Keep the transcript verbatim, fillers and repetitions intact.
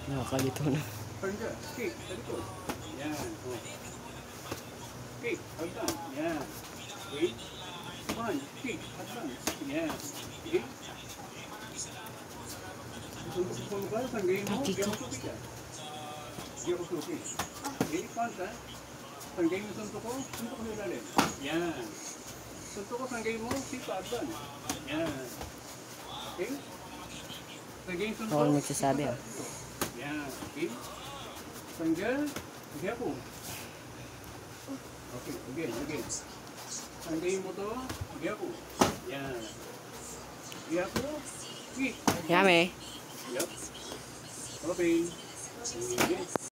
Nakakalito na. Turn ka. Kick. Sa likod. Yan. Oh. Kick. Hagdan. Yan. Okay. Punch. Kick. Hagdan. Yan. Okay. Suntok sa lugar. Tanggay mo. Di ako suki ka. Di ako suki. Okay. Punch ha. Tanggay mo suntok ko. Suntok ko sa ilalim. Yan. Suntok ko. Tanggay mo. Sipa. Hagdan. Yan. Okay. Tanggay mo suntok. Ako nagsasabi ah. Yan. Okay. Tanggal. Hindi ako. Okay. Again. Again. Tanggalin mo to. Hindi ako. Yan. Hindi ako. Kick. Yummy. Yup. Okay. Again.